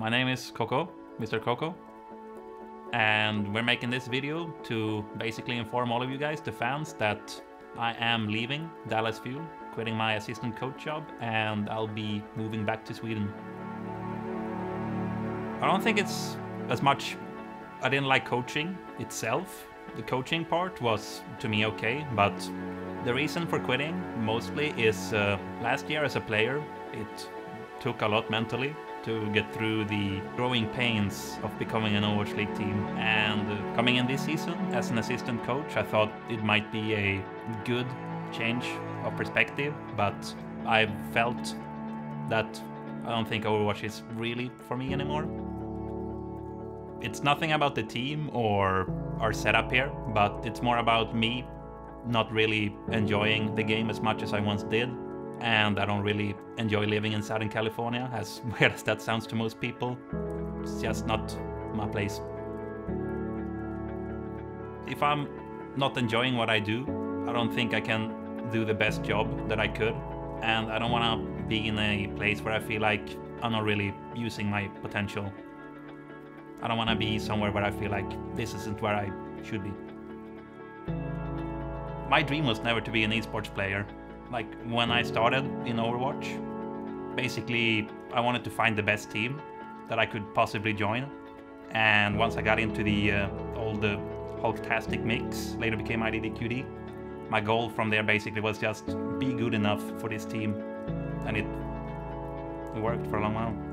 my name is Coco, Mr. Coco, and we're making this video to basically inform all of you guys, the fans, that I am leaving Dallas Fuel, quitting my assistant coach job, and I'll be moving back to Sweden. I don't think it's as much I didn't like coaching itself. The coaching part was, to me, okay, but the reason for quitting mostly is last year as a player, it took a lot mentally to get through the growing pains of becoming an Overwatch League team. And coming in this season as an assistant coach, I thought it might be a good change of perspective, but I've felt that I don't think Overwatch is really for me anymore. It's nothing about the team or our setup here, but it's more about me not really enjoying the game as much as I once did. And I don't really enjoy living in Southern California, as weird as that sounds to most people. It's just not my place. If I'm not enjoying what I do, I don't think I can do the best job that I could. And I don't want to be in a place where I feel like I'm not really using my potential. I don't want to be somewhere where I feel like this isn't where I should be. My dream was never to be an esports player. Like, when I started in Overwatch, basically I wanted to find the best team that I could possibly join. And once I got into the Hulktastic mix, later became IDDQD, my goal from there basically was just be good enough for this team. And it worked for a long while.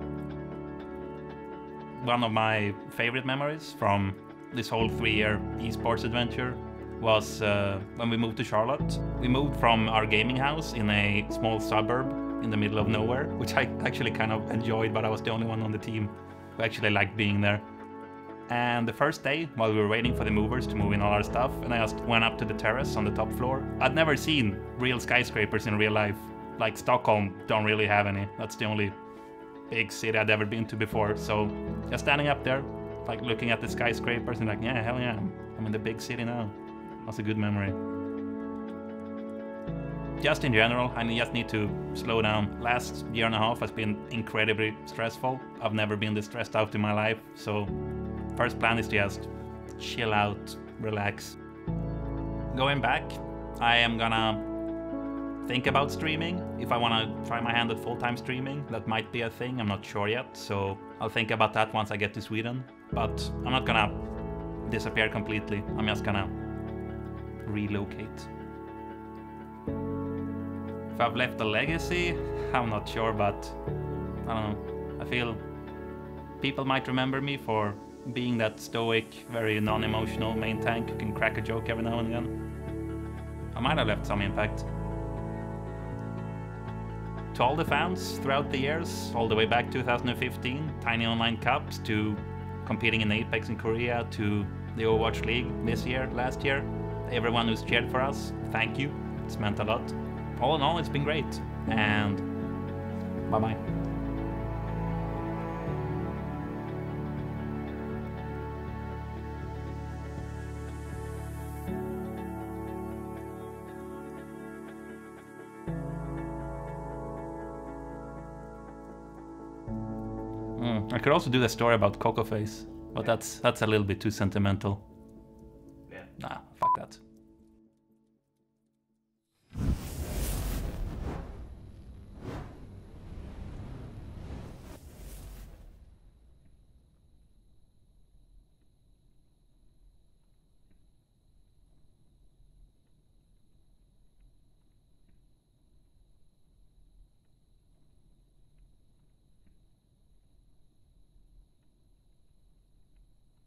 One of my favorite memories from this whole 3-year esports adventure was when we moved to Charlotte. We moved from our gaming house in a small suburb in the middle of nowhere, which I actually kind of enjoyed, but I was the only one on the team who actually liked being there. And the first day, while we were waiting for the movers to move in all our stuff, and I just went up to the terrace on the top floor. I'd never seen real skyscrapers in real life. Like, Stockholm don't really have any. That's the only big city I'd ever been to before. So just standing up there, like looking at the skyscrapers and like, yeah, hell yeah, I'm in the big city now. That's a good memory. Just in general, I just need to slow down. Last year and a half has been incredibly stressful. I've never been this stressed out in my life. So first plan is to just chill out, relax. Going back, I am gonna think about streaming. If I want to try my hand at full-time streaming, that might be a thing. I'm not sure yet, so I'll think about that once I get to Sweden. But I'm not gonna disappear completely. I'm just gonna relocate. If I've left a legacy, I'm not sure, but I don't know. I feel people might remember me for being that stoic, very non-emotional main tank who can crack a joke every now and again. I might have left some impact. To all the fans throughout the years, all the way back 2015, Tiny Online Cups, to competing in Apex in Korea, to the Overwatch League this year, last year, everyone who's cheered for us, thank you. It's meant a lot. All in all, it's been great. And bye-bye. I could also do the story about Coco Face, but that's a little bit too sentimental. Yeah. Nah.